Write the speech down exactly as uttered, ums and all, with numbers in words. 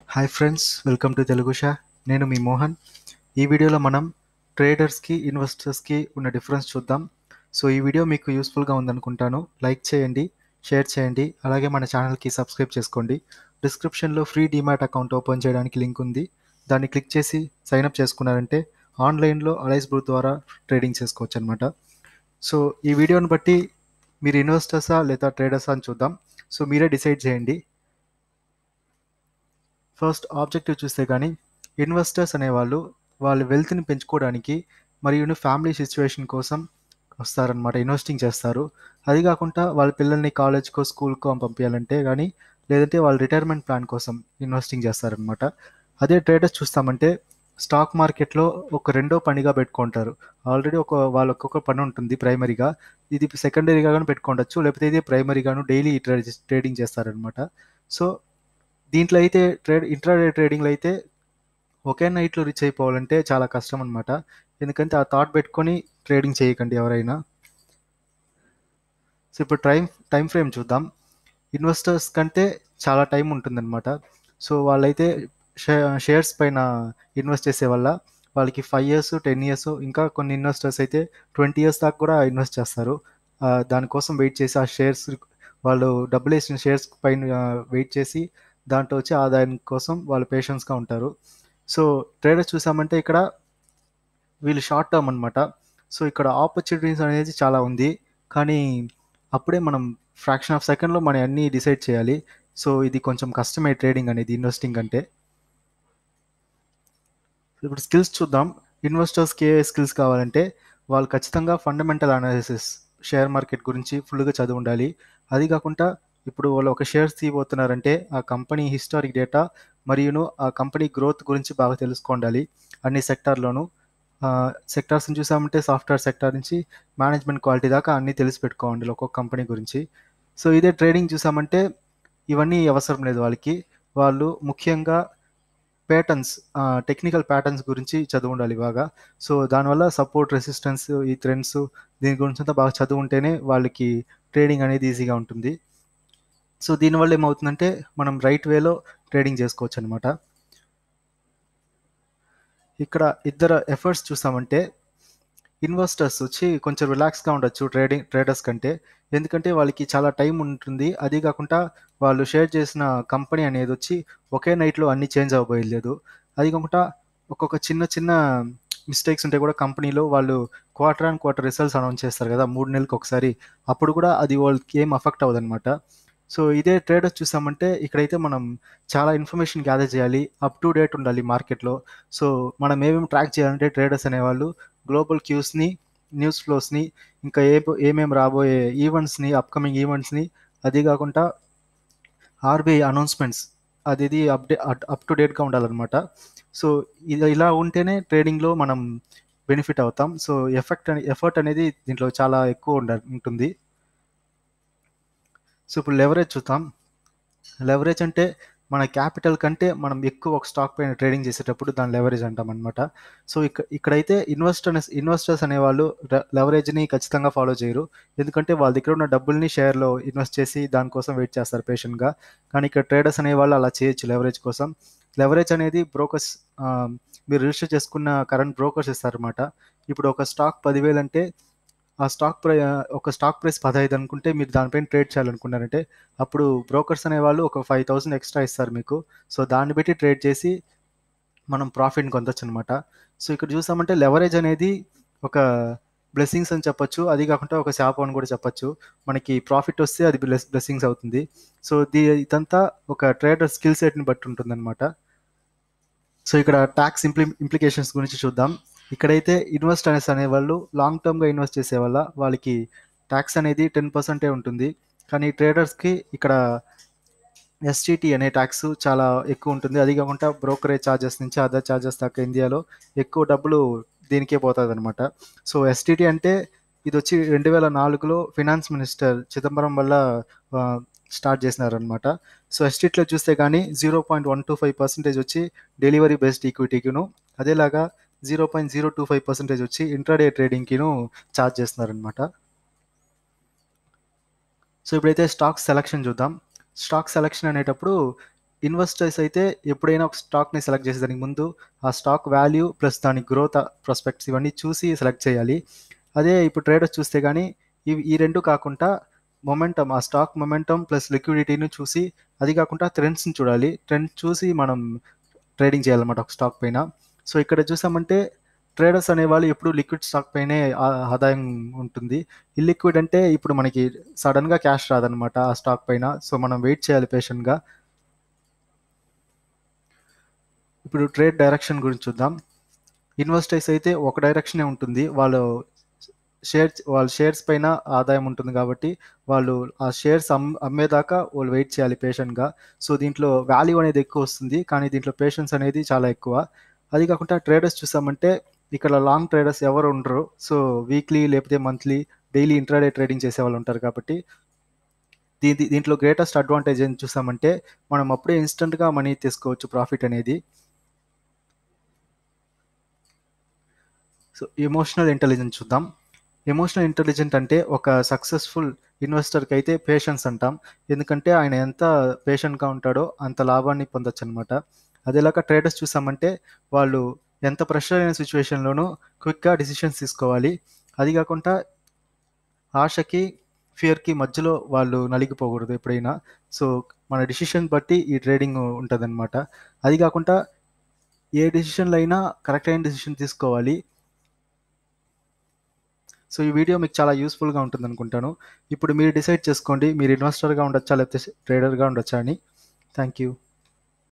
Hi friends, welcome to Telugu షా. నేను మీ మోహన్. ఈ వీడియోలో మనం ట్రేడర్స్కి ఇన్వెస్టర్స్కి ఉన్న డిఫరెన్స్ చూద్దాం. సో ఈ వీడియో మీకు యూస్ఫుల్గా ఉందనుకుంటాను. లైక్ చేయండి, షేర్ చేయండి, అలాగే మన ఛానల్కి సబ్స్క్రైబ్ చేసుకోండి. డిస్క్రిప్షన్లో ఫ్రీ డిమాట్ అకౌంట్ ఓపెన్ చేయడానికి లింక్ ఉంది. దాన్ని క్లిక్ చేసి సైన్అప్ చేసుకున్నారంటే ఆన్లైన్లో అలైస్ బ్రూ ద్వారా ట్రేడింగ్ చేసుకోవచ్చు అనమాట. సో ఈ వీడియోని బట్టి మీరు ఇన్వెస్టర్సా లేదా ట్రేడర్సా అని చూద్దాం. సో మీరే డిసైడ్ చేయండి. ఫస్ట్ ఆబ్జెక్టివ్ చూస్తే కానీ ఇన్వెస్టర్స్ అనేవాళ్ళు వాళ్ళ వెల్త్ని పెంచుకోవడానికి మరియు ఫ్యామిలీ సిచ్యువేషన్ కోసం వస్తారనమాట, ఇన్వెస్టింగ్ చేస్తారు. అది కాకుండా వాళ్ళ పిల్లల్ని కాలేజ్కో స్కూల్కో పంపించాలంటే కానీ, లేదంటే వాళ్ళ రిటైర్మెంట్ ప్లాన్ కోసం ఇన్వెస్టింగ్ చేస్తారనమాట. అదే ట్రేడర్స్ చూస్తామంటే స్టాక్ మార్కెట్లో ఒక రెండో పనిగా పెట్టుకుంటారు. ఆల్రెడీ ఒక వాళ్ళకి ఒక పని ఉంటుంది ప్రైమరీగా, ఇది సెకండరీగా కానీ పెట్టుకోవచ్చు, లేకపోతే ఇది ప్రైమరీగాను డైలీ ట్రేడ్ ట్రేడింగ్ చేస్తారనమాట. సో దీంట్లో అయితే ట్రేడ్ ఇంట్రాడే ట్రేడింగ్లో అయితే ఒకే నైట్లో రీచ్ అయిపోవాలంటే చాలా కష్టం అనమాట. ఎందుకంటే ఆ థాట్ పెట్టుకొని ట్రేడింగ్ చేయకండి ఎవరైనా. సో ఇప్పుడు టైం టైం ఫ్రేమ్ చూద్దాం. ఇన్వెస్టర్స్ కంటే చాలా టైం ఉంటుందన్నమాట. సో వాళ్ళైతే షే షేర్స్ పైన ఇన్వెస్ట్ చేసే వల్ల వాళ్ళకి ఫైవ్ ఇయర్స్ టెన్ ఇయర్స్ ఇంకా కొన్ని ఇన్వెస్టర్స్ అయితే ట్వంటీ ఇయర్స్ దాకా కూడా ఇన్వెస్ట్ చేస్తారు. దానికోసం వెయిట్ చేసి ఆ షేర్స్ వాళ్ళు డబ్బులు వేసిన షేర్స్ పైన వెయిట్ చేసి దాంట్లో వచ్చి ఆదాయం కోసం వాళ్ళు పేషెన్స్గా ఉంటారు. సో ట్రేడర్స్ చూసామంటే ఇక్కడ వీళ్ళు షార్ట్ టర్మ్ అనమాట. సో ఇక్కడ ఆపర్చునిటీస్ అనేది చాలా ఉంది, కానీ అప్పుడే మనం ఫ్రాక్షన్ ఆఫ్ సెకండ్లో మనం అన్నీ డిసైడ్ చేయాలి. సో ఇది కొంచెం కష్టమే ట్రేడింగ్ అనేది ఇన్వెస్టింగ్ అంటే. ఇప్పుడు స్కిల్స్ చూద్దాం. ఇన్వెస్టర్స్కి ఏ స్కిల్స్ కావాలంటే వాళ్ళు ఖచ్చితంగా ఫండమెంటల్ అనాలిసిస్, షేర్ మార్కెట్ గురించి ఫుల్గా చదివి ఉండాలి. అది కాకుండా ఇప్పుడు వాళ్ళు ఒక షేర్స్ తీయబోతున్నారంటే ఆ కంపెనీ హిస్టారిక్ డేటా మరియును ఆ కంపెనీ గ్రోత్ గురించి బాగా తెలుసుకోండాలి అన్ని సెక్టార్లోనూ. సెక్టార్స్ని చూసామంటే సాఫ్ట్వేర్ సెక్టార్ నుంచి మేనేజ్మెంట్ క్వాలిటీ దాకా అన్నీ తెలిసి పెట్టుకోండి ఒక్కొక్క కంపెనీ గురించి. సో ఇదే ట్రేడింగ్ చూసామంటే ఇవన్నీ అవసరం లేదు వాళ్ళకి. వాళ్ళు ముఖ్యంగా ప్యాటర్న్స్, టెక్నికల్ ప్యాటర్న్స్ గురించి చదువు ఉండాలి బాగా. సో దానివల్ల సపోర్ట్, రెసిస్టెన్స్, ఈ ట్రెండ్స్ దీని గురించి అంతా బాగా చదువు ఉంటేనే వాళ్ళకి ట్రేడింగ్ అనేది ఈజీగా ఉంటుంది. సో దీనివల్ల ఏమవుతుందంటే మనం రైట్ వేలో ట్రేడింగ్ చేసుకోవచ్చు అనమాట. ఇక్కడ ఇద్దరు ఎఫర్ట్స్ చూసామంటే ఇన్వెస్టర్స్ వచ్చి కొంచెం రిలాక్స్గా ఉండొచ్చు ట్రేడింగ్ ట్రేడర్స్ కంటే. ఎందుకంటే వాళ్ళకి చాలా టైం ఉంటుంది. అది కాకుండా వాళ్ళు షేర్ చేసిన కంపెనీ అనేది వచ్చి ఒకే నైట్లో అన్నీ చేంజ్ అవ్వబోయలేదు. అది కాకుండా ఒక్కొక్క చిన్న చిన్న మిస్టేక్స్ ఉంటే కూడా కంపెనీలో వాళ్ళు quarter and quarter results announce చేస్తారు కదా మూడు నెలలకు ఒకసారి, అప్పుడు కూడా అది వాళ్ళకి ఏం అఫెక్ట్ అవ్వదన్నమాట. సో ఇదే ట్రేడర్స్ చూసామంటే ఇక్కడైతే మనం చాలా ఇన్ఫర్మేషన్ గ్యాదర్ చేయాలి, అప్ టు డేట్ ఉండాలి మార్కెట్లో. సో మనం ఏమేమి ట్రాక్ చేయాలంటే ట్రేడర్స్ అనేవాళ్ళు గ్లోబల్ క్యూస్ని, న్యూస్ ఫ్లోస్ని, ఇంకా ఏ ఏమేమి రాబోయే ఈవెంట్స్ని, అప్కమింగ్ ఈవెంట్స్ని, అది కాకుండా ఆర్బీఐ అనౌన్స్మెంట్స్ అది ఇది అప్డే అప్ టు డేట్గా ఉండాలన్నమాట. సో ఇది ఇలా ఉంటేనే ట్రేడింగ్లో మనం బెనిఫిట్ అవుతాం. సో ఎఫెక్ట్ అనే ఎఫర్ట్ అనేది దీంట్లో చాలా ఎక్కువ ఉండ ఉంటుంది. సో ఇప్పుడు లెవరేజ్ చూద్దాం. లెవరేజ్ అంటే మన క్యాపిటల్ కంటే మనం ఎక్కువ ఒక స్టాక్ పైన ట్రేడింగ్ చేసేటప్పుడు దాని లెవరేజ్ అంటాం అనమాట. సో ఇక్కడ ఇక్కడైతే ఇన్వెస్టర్ ఇన్వెస్టర్స్ అనేవాళ్ళు లెవరేజ్ని ఖచ్చితంగా ఫాలో చేయరు. ఎందుకంటే వాళ్ళ దగ్గర ఉన్న డబ్బుల్ని షేర్లో ఇన్వెస్ట్ చేసి దానికోసం వెయిట్ చేస్తారు పేషెంట్గా. కానీ ఇక్కడ ట్రేడర్స్ అనేవాళ్ళు అలా చేయొచ్చు లెవరేజ్ కోసం. లెవరేజ్ అనేది బ్రోకర్స్, మీరు రిజిస్టర్ చేసుకున్న కరెంట్ బ్రోకర్స్ ఇస్తారన్నమాట. ఇప్పుడు ఒక స్టాక్ పదివేలు అంటే ఆ స్టాక్ ప్రై ఒక స్టాక్ ప్రైస్ పదహైదు అనుకుంటే మీరు దానిపైన ట్రేడ్ చేయాలనుకున్నారంటే అప్పుడు బ్రోకర్స్ అనేవాళ్ళు ఒక ఫైవ్ థౌసండ్ ఎక్స్ట్రా ఇస్తారు మీకు. సో దాన్ని బట్టి ట్రేడ్ చేసి మనం ప్రాఫిట్ని పొందొచ్చు అనమాట. సో ఇక్కడ చూసామంటే లెవరేజ్ అనేది ఒక బ్లెస్సింగ్స్ అని చెప్పొచ్చు, అది కాకుండా ఒక శాపం అని కూడా చెప్పొచ్చు. మనకి ప్రాఫిట్ వస్తే అది బ్లెస్ బ్లెస్సింగ్స్ అవుతుంది. సో దీ ఇదంతా ఒక ట్రేడర్ స్కిల్ సెట్ని బట్టి ఉంటుంది అనమాట. సో ఇక్కడ ట్యాక్స్ ఇంప్లి ఇంప్లికేషన్స్ గురించి చూద్దాం. ఇక్కడైతే ఇన్వెస్టర్స్ అనేవాళ్ళు లాంగ్ టర్మ్గా ఇన్వెస్ట్ చేసే వల్ల వాళ్ళకి ట్యాక్స్ అనేది టెన్ పర్సెంటే ఉంటుంది. కానీ ట్రేడర్స్కి ఇక్కడ ఎస్టీటీ అనే ట్యాక్స్ చాలా ఎక్కువ ఉంటుంది. అది కాకుండా బ్రోకరేజ్ ఛార్జెస్ నుంచి అదర్ ఛార్జెస్ దాకా ఇండియాలో ఎక్కువ డబ్బులు దీనికే పోతుంది అనమాట. సో ఎస్టీటీ అంటే ఇది వచ్చి రెండు వేల నాలుగులో ఫినాన్స్ మినిస్టర్ చిదంబరం వల్ల స్టార్ట్ చేసినారనమాట. సో ఎస్టీటీలో చూస్తే కానీ zero point one two five percentage వచ్చి డెలివరీ బేస్డ్ ఈక్విటీకిను, అదేలాగా zero point zero two five percentage వచ్చి ఇంట్రాడే ట్రేడింగ్కిను ఛార్జ్ చేస్తున్నారనమాట. సో ఇప్పుడైతే స్టాక్ సెలక్షన్ చూద్దాం. స్టాక్ సెలక్షన్ అనేటప్పుడు ఇన్వెస్టర్స్ అయితే ఎప్పుడైనా ఒక స్టాక్ని సెలెక్ట్ చేసేదానికి ముందు ఆ స్టాక్ వాల్యూ ప్లస్ దాని గ్రోత్ ప్రాస్పెక్ట్స్ ఇవన్నీ చూసి సెలెక్ట్ చేయాలి. అదే ఇప్పుడు ట్రేడర్స్ చూస్తే కానీ ఇవి ఈ రెండు కాకుండా మొమెంటమ్, ఆ స్టాక్ మొమెంటమ్ ప్లస్ లిక్విడిటీని చూసి, అది కాకుండా ట్రెండ్స్ని చూడాలి. ట్రెండ్ చూసి మనం ట్రేడింగ్ చేయాలన్నమాట ఒక స్టాక్ పైన. సో ఇక్కడ చూసామంటే ట్రేడర్స్ అనేవాళ్ళు ఎప్పుడు లిక్విడ్ స్టాక్ పైనే ఆ- ఆదాయం ఉంటుంది. ఇల్లిక్విడ్ అంటే ఇప్పుడు మనకి సడన్గా క్యాష్ రాదనమాట ఆ స్టాక్ పైన. సో మనం వెయిట్ చేయాలి పేషెంట్గా. ఇప్పుడు ట్రేడ్ డైరెక్షన్ గురించి చూద్దాం. ఇన్వెస్టర్స్ అయితే ఒక డైరెక్షనే ఉంటుంది, వాళ్ళు షేర్స్ వాళ్ళ షేర్స్ పైన ఆదాయం ఉంటుంది కాబట్టి వాళ్ళు ఆ షేర్స్ అమ్ అమ్మేదాకా వాళ్ళు వెయిట్ చేయాలి పేషెంట్గా. సో దీంట్లో వాల్యూ అనేది ఎక్కువ వస్తుంది, కానీ దీంట్లో పేషెన్స్ అనేది చాలా ఎక్కువ. అది కాకుండా ట్రేడర్స్ చూసామంటే ఇక్కడ లాంగ్ ట్రేడర్స్ ఎవరు ఉండరు. సో వీక్లీ లేకపోతే మంత్లీ, డైలీ ఇంట్రాడే ట్రేడింగ్ చేసే వాళ్ళు ఉంటారు కాబట్టి దీ దీంట్లో గ్రేటెస్ట్ అడ్వాంటేజ్ ఏం చూసామంటే మనం అప్పుడే ఇన్స్టెంట్గా మనీ తీసుకోవచ్చు, ప్రాఫిట్ అనేది. సో ఎమోషనల్ ఇంటెలిజెన్స్ చూద్దాం. ఎమోషనల్ ఇంటెలిజెంట్ అంటే ఒక సక్సెస్ఫుల్ ఇన్వెస్టర్కి అయితే పేషెన్స్ అంటాం. ఎందుకంటే ఆయన ఎంత పేషెంట్గా ఉంటాడో అంత లాభాన్ని పొందొచ్చు అనమాట. అదేలాగా ట్రేడర్స్ చూసామంటే వాళ్ళు ఎంత ప్రెషర్ అయిన సిచ్యువేషన్లోనూ క్విక్గా డిసిషన్స్ తీసుకోవాలి. అది కాకుండా ఆశకి ఫియర్కి మధ్యలో వాళ్ళు నలిగిపోకూడదు ఎప్పుడైనా. సో మన డిసిషన్ బట్టి ఈ ట్రేడింగ్ ఉంటుందన్నమాట. అది కాకుండా ఏ డిసిషన్లో అయినా కరెక్ట్ అయిన డిసిషన్ తీసుకోవాలి. సో ఈ వీడియో మీకు చాలా యూస్ఫుల్గా ఉంటుంది అనుకుంటాను. ఇప్పుడు మీరు డిసైడ్ చేసుకోండి, మీరు ఇన్వెస్టర్గా ఉండొచ్చా లేకపోతే ట్రేడర్గా ఉండొచ్చా అని. Thank you.